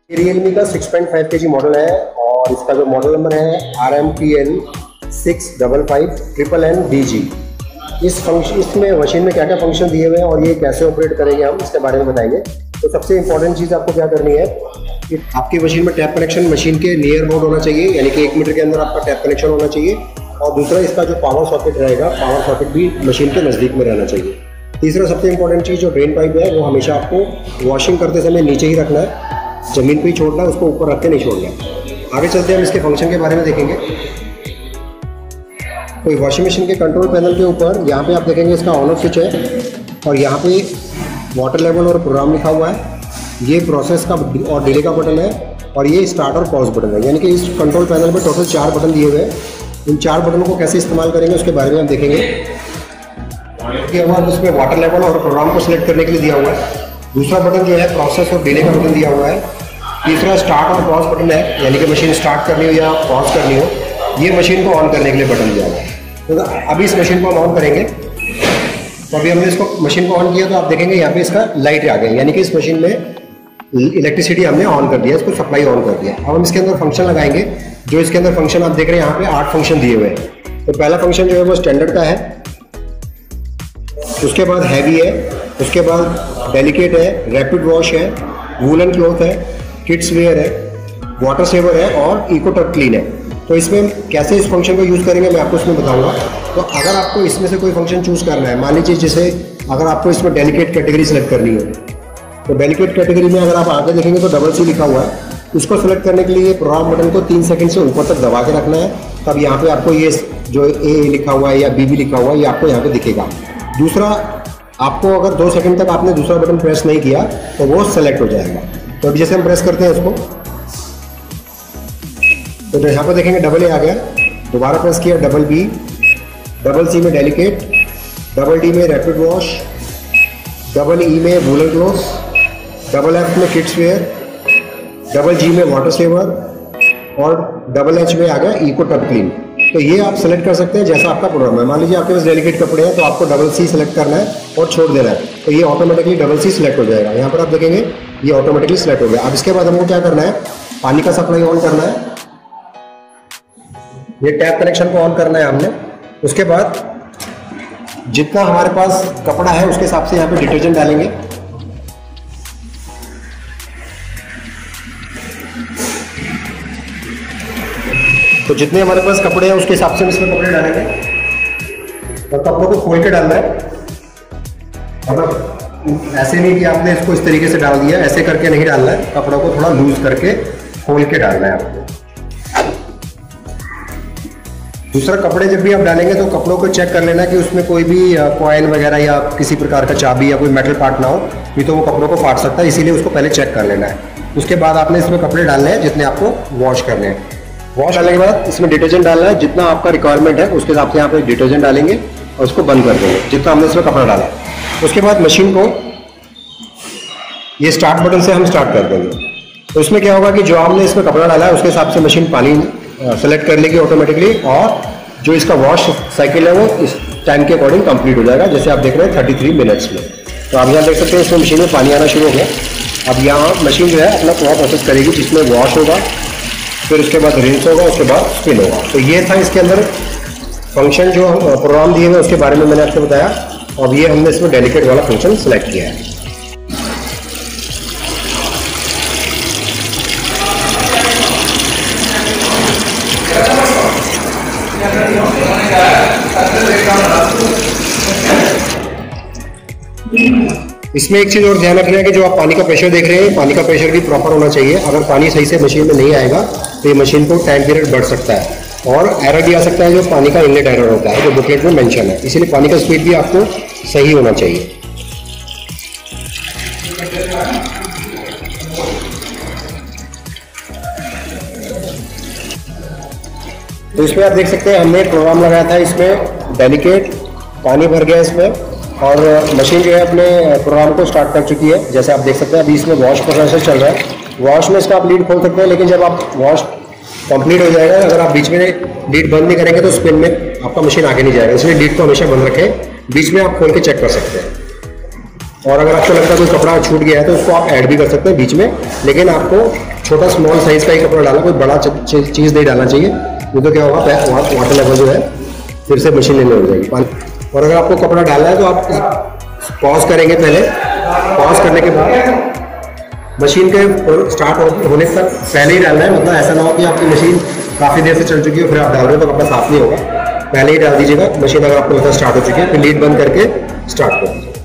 Realme का 6.5 kg model है और इसका जो मॉडल नंबर है RMTL 655NNDG। इसमें मशीन में क्या क्या फंक्शन दिए हुए हैं और ये कैसे ऑपरेट करेंगे हम इसके बारे में बताएंगे। तो सबसे इंपॉर्टेंट चीज़ आपको क्या करनी है कि आपकी मशीन में टैप कनेक्शन मशीन के नियर अबाउट होना चाहिए, यानी कि 1 मीटर के अंदर आपका टैप कनेक्शन होना चाहिए। और दूसरा, इसका जो पावर सॉकेट रहेगा, पावर सॉकेट भी मशीन के नज़दीक में रहना चाहिए। तीसरा सबसे इंपॉर्टेंट चीज़, जो ड्रेन पाइप है वो हमेशा आपको वॉशिंग करते समय नीचे ही रखना है, ज़मीन पे ही छोड़ना है, उसको ऊपर रख के नहीं छोड़ना है। आगे चलते हैं, हम इसके फंक्शन के बारे में देखेंगे। कोई वॉशिंग मशीन के कंट्रोल पैनल के ऊपर यहाँ पे आप देखेंगे इसका ऑन ऑफ स्विच है और यहाँ पे वाटर लेवल और प्रोग्राम लिखा हुआ है। ये प्रोसेस का और डिले का बटन है और ये स्टार्ट और पॉज बटन है, यानी कि इस कंट्रोल पैनल में टोटल 4 बटन दिए हुए हैं। इन 4 बटनों को कैसे इस्तेमाल करेंगे उसके बारे में हम देखेंगे। उसमें वाटर लेवल और प्रोग्राम को सिलेक्ट करने के लिए दिया हुआ है। दूसरा बटन जो है प्रोसेस और डिले का बटन दिया हुआ है। तीसरा स्टार्ट और पॉज बटन है, यानी कि मशीन स्टार्ट करनी हो या पॉज करनी हो, ये मशीन को ऑन करने के लिए बटन दिया हुआ है। तो अभी इस मशीन को हम ऑन करेंगे। तो अभी हमने इसको मशीन को ऑन किया तो आप देखेंगे यहाँ पे इसका लाइट आ गया, यानी कि इस मशीन में इलेक्ट्रिसिटी हमने ऑन कर दिया, इसको सप्लाई ऑन कर दिया। अब हम इसके अंदर फंक्शन लगाएंगे। जो इसके अंदर फंक्शन आप देख रहे हैं यहाँ पे 8 फंक्शन दिए हुए हैं। तो पहला फंक्शन जो है वो स्टैंडर्ड का है, उसके बाद हैवी है, उसके बाद डेलिकेट है, रैपिड वॉश है, वूलन क्लॉथ है, किड्स वेयर है, वाटर सेवर है और इको टर्ब क्लीन है। तो इसमें कैसे इस फंक्शन को यूज़ करेंगे मैं आपको इसमें बताऊंगा। तो अगर आपको इसमें से कोई फंक्शन चूज़ करना है, मान लीजिए जैसे अगर आपको इसमें डेलिकेट कैटेगरी सेलेक्ट करनी है, तो डेलिकेट कैटेगरी में अगर आप आगे देखेंगे तो CC लिखा हुआ है। उसको सेलेक्ट करने के लिए प्रोग्राम बटन को 3 सेकंड से ऊपर तक दबा के रखना है, तब यहाँ पे आपको ये जो A लिखा हुआ है या BB लिखा हुआ है ये आपको यहाँ पे दिखेगा। दूसरा, आपको अगर 2 सेकंड तक आपने दूसरा बटन प्रेस नहीं किया तो वो सेलेक्ट हो जाएगा। तो अभी जैसे हम प्रेस करते हैं इसको, तो यहाँ पर देखेंगे A आ गया। दोबारा प्रेस किया B, C में डेलिकेट, D में रैपिड वॉश, E में वूलन क्लॉथ, F में किड्स वेयर, G में वाटर सेवर और H में आ गया इको टर्ब क्लीन। तो ये आप सेलेक्ट कर सकते हैं जैसा आपका प्रोग्राम है। मान लीजिए आपके पास डेलिकेट कपड़े हैं तो आपको C सेलेक्ट करना है और छोड़ देना है, तो ये ऑटोमेटिकली C सेलेक्ट हो जाएगा। यहाँ पर आप देखेंगे ये ऑटोमेटिकली सेलेक्ट हो गया। अब इसके बाद हमको क्या करना है, पानी का सप्लाई ऑन करना है, ये टैप कनेक्शन को ऑन करना है हमने। उसके बाद जितना हमारे पास कपड़ा है उसके हिसाब से यहाँ पे डिटर्जेंट डालेंगे। तो जितने हमारे पास कपड़े हैं उसके हिसाब से हम इसमें कपड़े डालेंगे और कपड़ों को खोल के डालना है। मतलब ऐसे नहीं कि आपने इसको इस तरीके से डाल दिया, ऐसे करके नहीं डालना है, कपड़ों को थोड़ा लूज करके खोल के डालना है आपको। दूसरा, कपड़े जब भी आप डालेंगे तो कपड़ों को चेक कर लेना कि उसमें कोई भी कॉइल वगैरह या किसी प्रकार का चाबी या कोई मेटल पार्ट ना हो, नहीं तो वो कपड़ों को फाड़ सकता है, इसीलिए उसको पहले चेक कर लेना है। उसके बाद आपने इसमें कपड़े डालने हैं जितने आपको वॉश करने हैं। वॉश डालने के बाद इसमें डिटर्जेंट डालना है, जितना आपका रिक्वायरमेंट है उसके हिसाब से यहाँ पे डिटर्जेंट डालेंगे और उसको बंद कर देंगे जितना हमने इसमें कपड़ा डाला। उसके बाद मशीन को ये स्टार्ट बटन से हम स्टार्ट कर देंगे। तो इसमें क्या होगा कि जो हमने इसमें कपड़ा डाला है उसके हिसाब से मशीन पानी सेलेक्ट कर लेगी ऑटोमेटिकली, और जो इसका वॉश साइकिल है वो इस टाइम के अकॉर्डिंग कंप्लीट हो जाएगा, जैसे आप देख रहे हैं 33 मिनट्स में। तो आप यहाँ देख सकते हैं इसमें मशीन में पानी आना शुरू हो गया। अब यहाँ मशीन जो है अपना पूरा प्रोसेस करेगी, जिसमें वॉश होगा, फिर उसके बाद रिंस होगा, उसके बाद स्पिन होगा। तो ये था इसके अंदर फंक्शन जो प्रोग्राम दिए हुए उसके बारे में मैंने आपको बताया। अब ये हमने इसमें डेलिकेट वाला फंक्शन सेलेक्ट किया है। इसमें एक चीज़ और ध्यान रखना है कि जो आप पानी का प्रेशर देख रहे हैं, पानी का प्रेशर भी प्रॉपर होना चाहिए। अगर पानी सही से मशीन में नहीं आएगा तो ये मशीन को टाइम पीरियड बढ़ सकता है और एरर भी आ सकता है, जो पानी का इनलेट एरर होता है जो बुकलेट में मेंशन है। इसीलिए पानी का स्पीड भी आपको सही होना चाहिए। तो इसमें आप देख सकते हैं हमने प्रोग्राम लगाया था, इसमें डेलिकेट पानी भर गया इसमें, और मशीन जो है अपने प्रोग्राम को स्टार्ट कर चुकी है। जैसे आप देख सकते हैं अभी इसमें वॉश प्रोसेस चल रहा है। वॉश में इसका आप लीड खोल सकते हैं, लेकिन जब आप वॉश कंप्लीट हो जाएगा, अगर आप बीच में लीड बंद नहीं करेंगे तो स्पिन में आपका मशीन आगे नहीं जाएगा, इसलिए लीड को हमेशा बंद रखें। बीच में आप खोल के चेक कर सकते हैं। और अगर आपको लगता है कोई कपड़ा छूट गया है तो उसको आप ऐड भी कर सकते हैं बीच में, लेकिन आपको छोटा स्मॉल साइज़ का ही कपड़ा डालना, कोई बड़ा चीज़ नहीं डालना चाहिए, नहीं तो क्या होगा वाटर लेवल जो है फिर से मशीन लेने हो जाएगी पानी। और अगर आपको कपड़ा डालना है तो आप पॉज करेंगे, पहले पॉज करने के बाद मशीन के स्टार्ट होने तक पहले ही डालना है, मतलब ऐसा ना हो कि आपकी मशीन काफ़ी देर से चल चुकी हो फिर आप डाल रहे हो तो कपड़ा साफ नहीं होगा। पहले ही डाल दीजिएगा मशीन अगर आपको लगता है स्टार्ट हो चुकी है, फिर लीड बंद करके स्टार्ट कर दीजिए।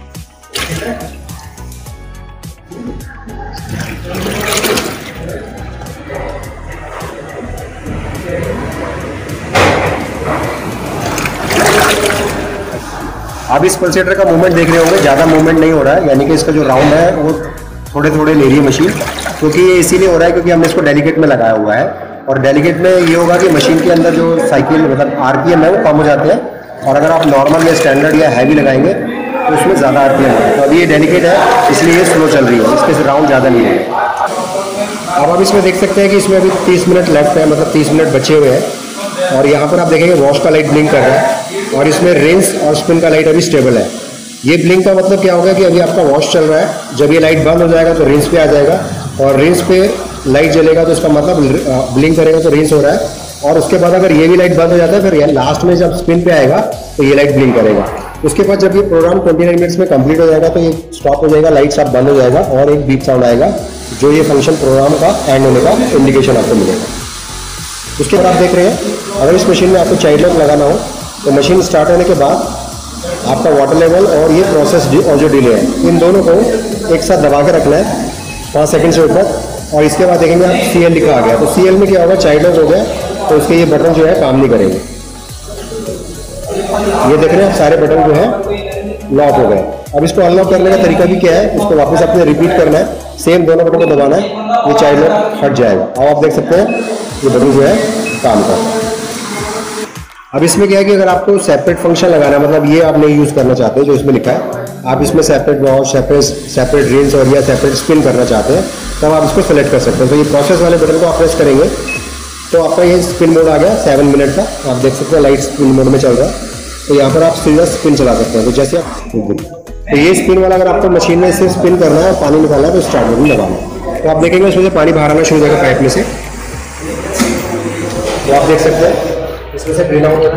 आप इस पल्सेटर का मूवमेंट देख रहे होंगे, ज़्यादा मूवमेंट नहीं हो रहा है, यानी कि इसका जो राउंड है वो थोड़े थोड़े ले रही है मशीन, क्योंकि ये इसीलिए हो रहा है क्योंकि हमने इसको डेलीकेट में लगाया हुआ है। और डेलीकेट में ये होगा कि मशीन के अंदर जो साइकिल मतलब आरपीएम है वो कम हो जाते हैं, और अगर आप नॉर्मल या स्टैंडर्ड या हैवी लगाएंगे तो उसमें ज़्यादा आरपीएम होगा। तो अभी ये डेलीकेट है इसलिए ये स्लो चल रही है, इसके राउंड ज़्यादा नहीं है। अब आप इसमें देख सकते हैं कि इसमें अभी 30 मिनट लेफ्ट है, मतलब 30 मिनट बचे हुए हैं। और यहाँ पर आप देखेंगे वॉश का लाइट ब्लिंक कर रहा है, और इसमें रिंस और स्पिन का लाइट अभी स्टेबल है। ये ब्लिंक का मतलब क्या होगा कि अभी आपका वॉश चल रहा है, जब ये लाइट बंद हो जाएगा तो रिंस पे आ जाएगा, और रिंस पे लाइट जलेगा तो इसका मतलब ब्लिंक करेगा तो रिंस हो रहा है। और उसके बाद अगर ये भी लाइट बंद हो जाता है फिर ये लास्ट में जब स्पिन पे आएगा तो ये लाइट ब्लिंक करेगा। उसके बाद जब ये प्रोग्राम 29 मिनट्स में कंप्लीट हो जाएगा तो ये स्टॉप हो जाएगा, लाइट सब बंद हो जाएगा, और एक बीप साउंड आएगा जो ये फंक्शन प्रोग्राम का एंड होने का इंडिकेशन आपको मिलेगा। उसके बाद आप देख रहे हैं अगर इस मशीन में आपको चाइल्ड लॉक लगाना हो तो मशीन स्टार्ट होने के बाद आपका वाटर लेवल और ये प्रोसेस और जो डिले है इन दोनों को एक साथ दबा के रखना है 5 सेकंड से ऊपर, और इसके बाद देखेंगे आप CL लिखा आ गया, तो CL में क्या होगा, चाइल्ड लॉक हो गया तो उसके ये बटन जो है काम नहीं करेंगे। ये देख रहे हैं आप सारे बटन जो है लॉक हो गए। अब इसको अनलॉक करने का तरीका भी क्या है, इसको वापस अपने रिपीट करना है, सेम दोनों बटन को दबाना है, ये चाइल्ड लॉक हट जाएगा। अब आप देख सकते हैं ये बटन जो है काम करता है। अब इसमें क्या है कि अगर आपको सेपरेट फंक्शन लगाना है, मतलब ये आप नहीं यूज़ करना चाहते जो इसमें लिखा है, आप इसमें सेपरेट वॉश, सेपरेट रिंस और या सेपरेट स्पिन करना चाहते हैं तब आप इसको सेलेक्ट कर सकते हैं। तो ये प्रोसेस वाले बटन को आप प्रेस करेंगे तो आपका ये स्पिन मोड आ गया 7 मिनट का, आप देख सकते हैं लाइट स्पिन मोड में चल रहा है। तो यहाँ पर आप सीधा स्पिन चला सकते हैं। तो जैसे आप तो ये स्पिन वाला अगर आपको मशीन में सिर्फ स्पिन करना है और पानी निकालना है तो स्टार्ट बटन दबाना है, तो आप देखेंगे उसमें से पानी बाहर आना शुरू हो जाएगा पाइप में से। तो आप देख सकते हैं इसमें से ग्रीन आउट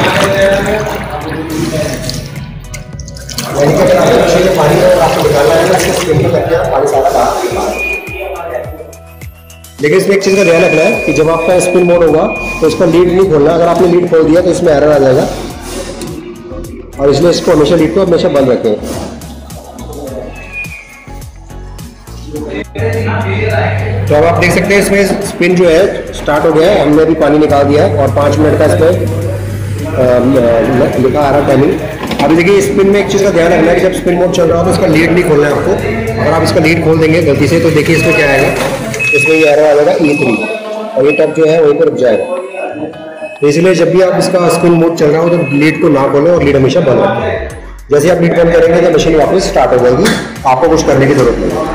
यानी कि अगर आपको मशीन में पानी आपको निकालना है तो इसको स्पिन करके आप पानी सारा बाहर। लेकिन इसमें एक चीज़ का ध्यान रखना है कि जब आपका स्पिन मोड होगा तो इसका लीड नहीं खोलना, अगर आपने लीड खोल दिया तो इसमें एरर आ जाएगा, और इसलिए इसको हमेशा लीड को हमेशा बंद रखें। तो अब आप देख सकते हैं इसमें स्पिन जो है स्टार्ट हो गया है, हमने अभी पानी निकाल दिया है और 5 मिनट का इसमें लिखा आ रहा टाइमिंग। अभी देखिए स्पिन में एक चीज़ का ध्यान रखना है कि जब स्पिन मोड चल रहा हो तो इसका लीड नहीं खोलना है आपको। अगर आप इसका लीड खोल देंगे गलती से तो देखिए इसमें क्या आएगा, इसमें ये एरर आ जाएगा E3 और ये टब जो है वहीं पर रुक जाएगा। तो इसलिए जब भी आप इसका स्पिन मोड चल रहा हो तो लीड को ना खोलें और लीड हमेशा बंद रखें। जैसे आप लीड बंद करेंगे तो मशीन वापस स्टार्ट हो जाएगी, आपको कुछ करने की जरूरत नहीं।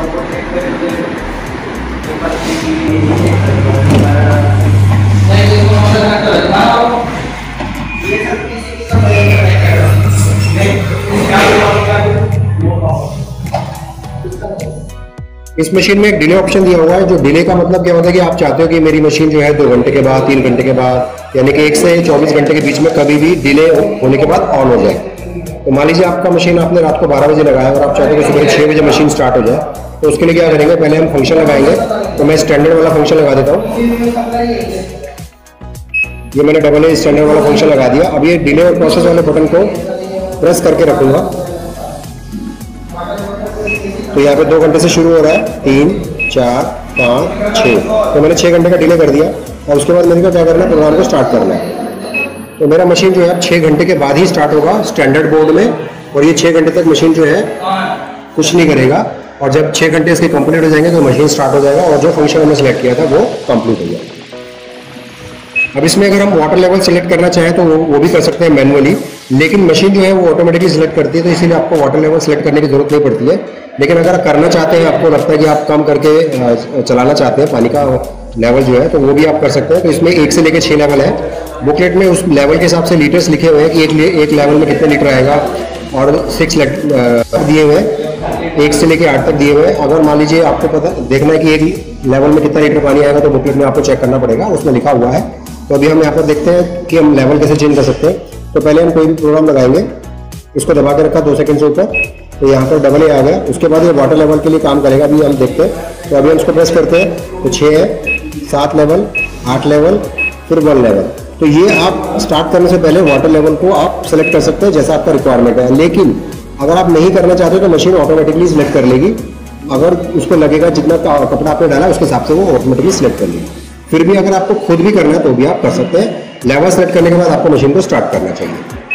इस मशीन में एक डिले ऑप्शन दिया हुआ है। जो डिले का मतलब क्या होता है कि आप चाहते हो कि मेरी मशीन जो है 2 घंटे के बाद, 3 घंटे के बाद, यानी कि 1 से 24 घंटे के बीच में कभी भी डिले होने के बाद ऑन हो जाए। तो मान लीजिए आपका मशीन आपने रात को 12 बजे लगाया और आप चाहते हो कि सुबह 6 बजे मशीन स्टार्ट हो जाए, तो उसके लिए क्या करेंगे, पहले हम फंक्शन लगाएंगे। तो मैं स्टैंडर्ड वाला फंक्शन लगा देता हूँ, ये मैंने डबल ए स्टैंडर्ड वाला फंक्शन लगा दिया। अब ये डिले और प्रोसेस वाले बटन को प्रेस करके रखूंगा, तो यहाँ पे 2 घंटे से शुरू हो रहा है, 3, 4, 5, 6, तो मैंने 6 घंटे का डिले कर दिया। और उसके बाद मेरे को क्या करना है, प्रोग्राम को स्टार्ट करना है। तो मेरा मशीन जो है 6 घंटे के बाद ही स्टार्ट होगा स्टैंडर्ड मोड में, और ये 6 घंटे तक मशीन जो है कुछ नहीं करेगा। और जब 6 घंटे इसके कंप्लीट हो जाएंगे तो मशीन स्टार्ट हो जाएगा और जो फंक्शन हमने सेलेक्ट किया था वो कंप्लीट हो जाएगा। अब इसमें अगर हम वाटर लेवल सेलेक्ट करना चाहें तो वो भी कर सकते हैं मैनुअली, लेकिन मशीन जो है वो ऑटोमेटिकली सिलेक्ट करती है, तो इसीलिए आपको वाटर लेवल सेलेक्ट करने की जरूरत नहीं पड़ती है। लेकिन अगर करना चाहते हैं, आपको लगता है कि आप कम करके चलाना चाहते हैं पानी का लेवल जो है, तो वो भी आप कर सकते हैं। तो इसमें 1 से लेकर 6 लेवल है। बुकलेट में उस लेवल के हिसाब से लीटर्स लिखे हुए हैं कि एक लेवल में कितने लीटर आएगा, और 6 दिए हुए हैं 1 से लेके 8 तक दिए हुए हैं। अगर मान लीजिए आपको पता देखना है कि एक लेवल में कितना लीटर पानी आएगा, तो बुकलेट में आपको चेक करना पड़ेगा, उसमें लिखा हुआ है। तो अभी हम यहाँ पर देखते हैं कि हम लेवल कैसे चेंज कर सकते हैं। तो पहले हम कोई भी प्रोग्राम लगाएंगे, इसको दबा के रखा 2 सेकंड से ऊपर, तो यहाँ पर डबल ए आ गया। उसके बाद ये वाटर लेवल के लिए काम करेगा, अभी हम देखते हैं। तो अभी हम इसको प्रेस करते हैं तो 6 है, 7 लेवल, 8 लेवल, फिर 1 लेवल। तो ये आप स्टार्ट करने से पहले वाटर लेवल को आप सेलेक्ट कर सकते हैं जैसा आपका रिक्वायरमेंट है। लेकिन अगर आप नहीं करना चाहते तो मशीन ऑटोमेटिकली सिलेक्ट कर लेगी। अगर उसको लगेगा जितना कपड़ा आपने डाला उसके हिसाब से वो ऑटोमेटिकली सिलेक्ट कर लेगी। फिर भी अगर आपको खुद भी करना है तो भी आप कर सकते हैं। लेवल सेलेक्ट करने के बाद आपको मशीन को स्टार्ट करना चाहिए।